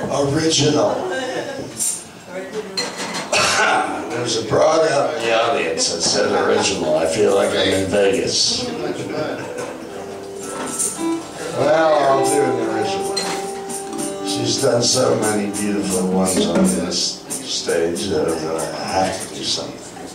Original. There's a broad out in the audience that said original. I feel like I'm in Vegas. Well, I'll do an original. She's done so many beautiful ones on this stage that I'm going to have to do something.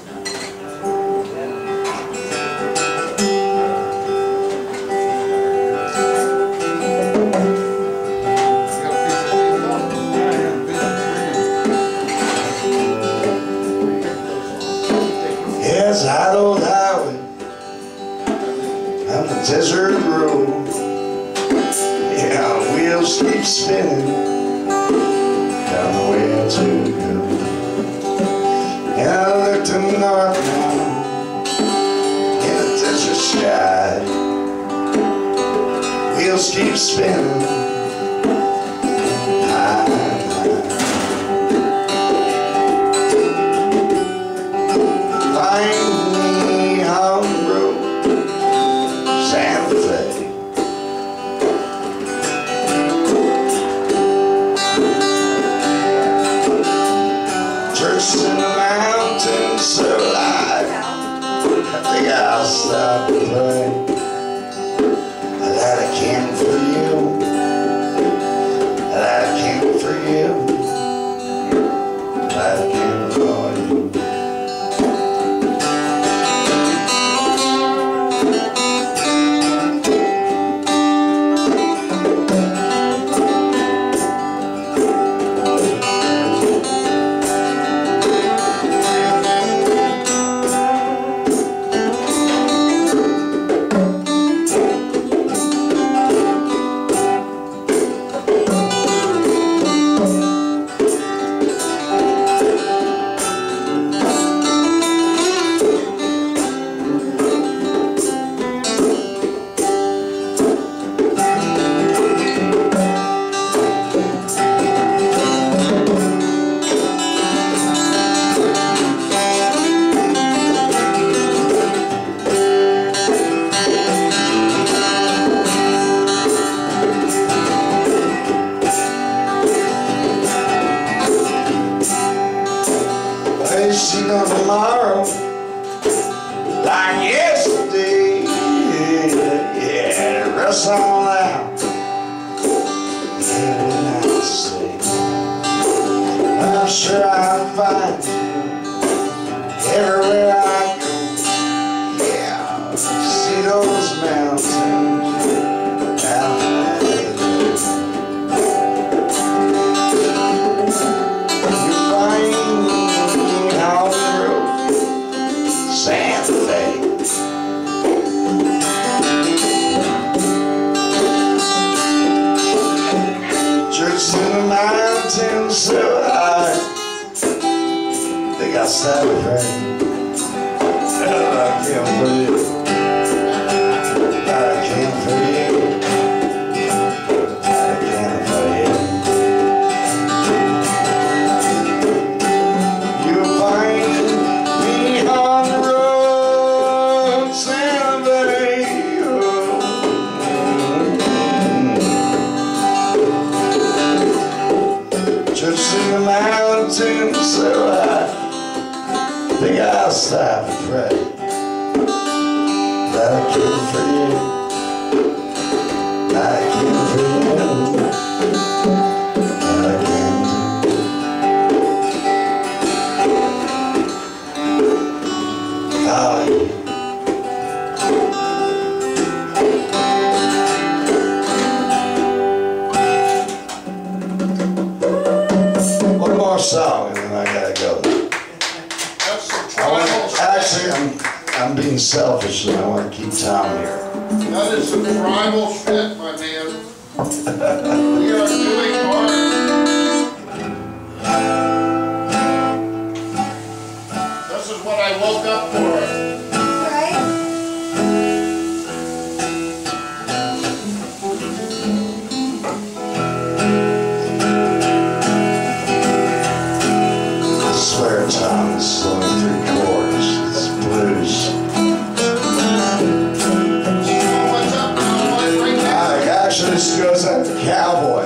It's a hot old highway on the desert road. Yeah, wheels keep spinning down the way to go. And I look to the north now in the desert sky. Wheels keep spinning high, high. Find me on the road, Santa Fe. Church in the mountains so high, I think I'll stop and pray. I light a candle for you, I light a candle for you, I light a candle for you. She know tomorrow like yesterday. Yeah, rest all out. Every night to say, I'm sure I'll find you everywhere I go. Yeah, see those mountains down there. You find me on the road, Santa Fe. Church in the mountains so high, they got Santa Fe. I can't believe it. I can't believe it. I can't believe it. You find me on the road, Santa Fe. Church in the mountains so high, think I'll stop and pray that I came for you, that I came for you, that I came to follow you. One more song and then I gotta go. Actually, I'm being selfish and I want to keep Tom here. That is some tribal shit, my man. We are doing art. This is what I woke up for. Right? I swear, Tom, this is only 3 chords. It's blues. What's up now? Right now? Actually, this goes out to Cowboy.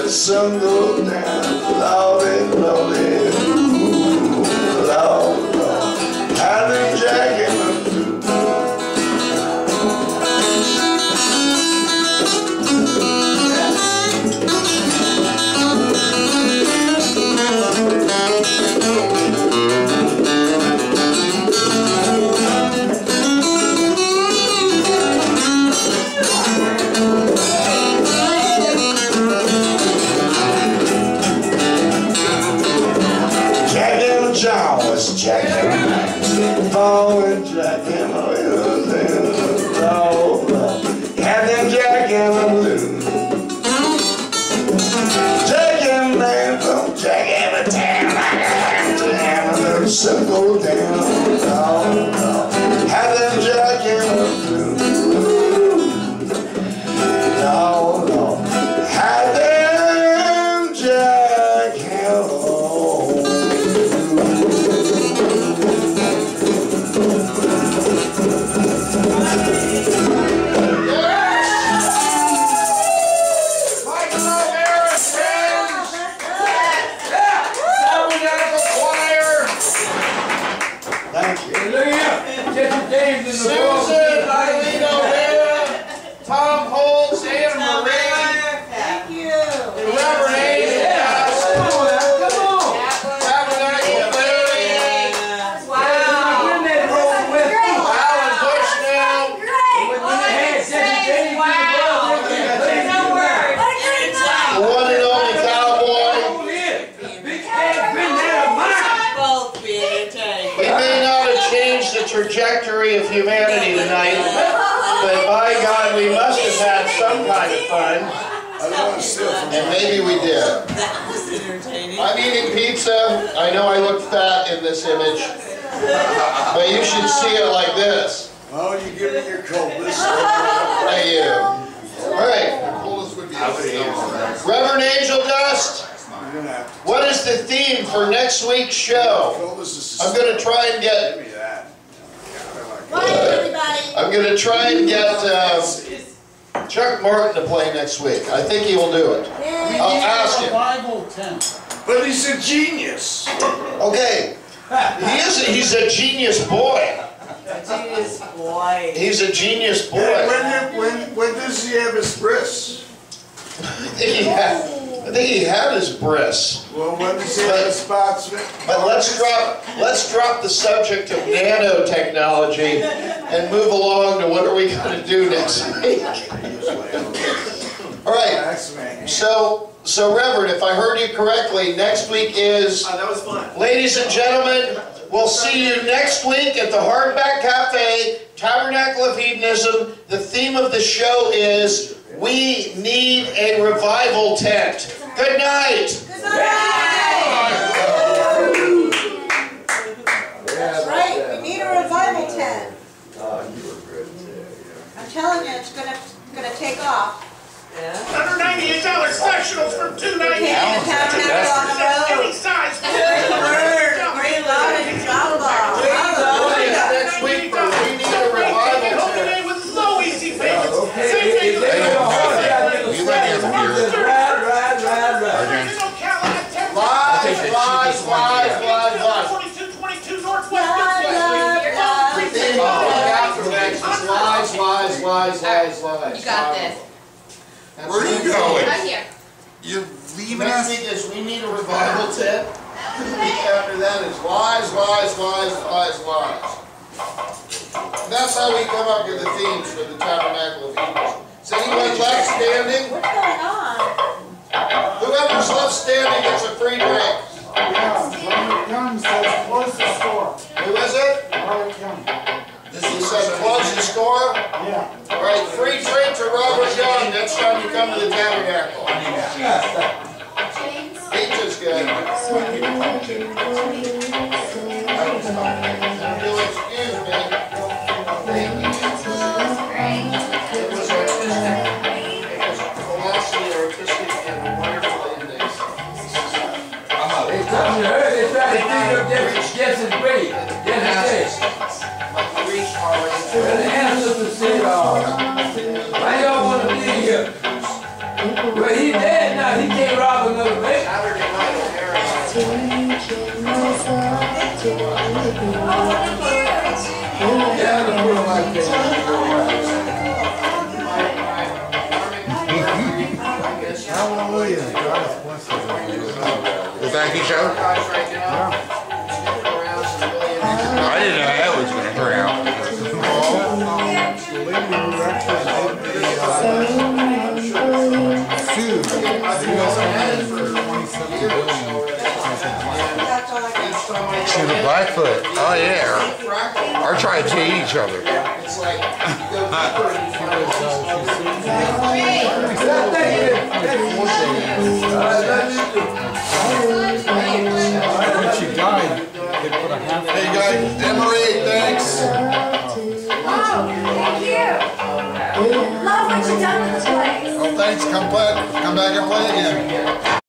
the sun goes down, Lordy, Lordy, ooh, Lord, Lord, how the Jack and the Blue. John was Jack and Paul and Jack and had them Jack and the Blue. Jack and man from Jack and the town, and the sun go down. Had them Jack and the Blue. No, no, had them Jack and the Blue. Susan, Eileen O'Hara, Tom Holtz, Anna Marie. Thank you. Reverend Aiden Dust. Tabernacle Larry. Wow. Alan Bushnell. The one and only cowboy. We may not have changed the trajectory of humanity tonight, but by God, we must have had some kind of fun. And maybe we did. That was entertaining. I'm eating pizza. I know I look fat in this image, but you should see it like this. Oh, you give me your coat. Thank you. All right. Reverend Angel Dust, what is the theme for next week's show? I'm going to try and get... I'm going to try and get Chuck Martin to play next week. I think he will do it. I'll ask him. But he's a genius. Okay. He's a genius boy. Genius boy. He's a genius boy. When does he have his bris? I think he had his bris. Well, when does he have his spots? But let's drop the subject of nanotechnology and move along to what are we going to do next week. All right. So Reverend, if I heard you correctly, next week is. That was fun. Ladies and gentlemen, we'll see you next week at the Hardback Cafe, Tabernacle of Hedonism. The theme of the show is We Need a Revival Tent. Good night. Good night. That's right. We need a revival tent. I'm telling you, it's gonna take off. $198 sectionals for $298. Taking the tabernacle on the road. Any size. Good word. Great love and Jabba. Next week for We Need a Revival Tent. With low easy payments. Same thing. Lies. You got this. Where are you going? Right here. You're leaving Next us? week is We Need a Revival Tent. The week after that is lies. And that's how we come up with the themes for the Tabernacle of Hedonism. Is anyone left standing? What's going on? Whoever's left standing gets a free drink. Yeah, when it comes, says close the store. Who is it? When it comes. He said close the store. Yeah. All right, free drink to Robert Young next time you come to the Tabernacle. Pizza's good. You'll excuse me. It was a colossally artistic and wonderful evening. Why y'all want to be here? Well, he dead now. He can't rob another bank. Yeah, I'm gonna put him like that. Hallelujah. God is blessed. The thank you show? I didn't know that was going to turn out. The lady who actually did sued the U.S. government for $27 billion. Shoot a Blackfoot. Oh, yeah. Or try to cheat each other. When she died, they put a half. Hey, guys. Emery, thanks. Oh, thank you. Love what you've done with the place. Oh, thanks. Come back and play again.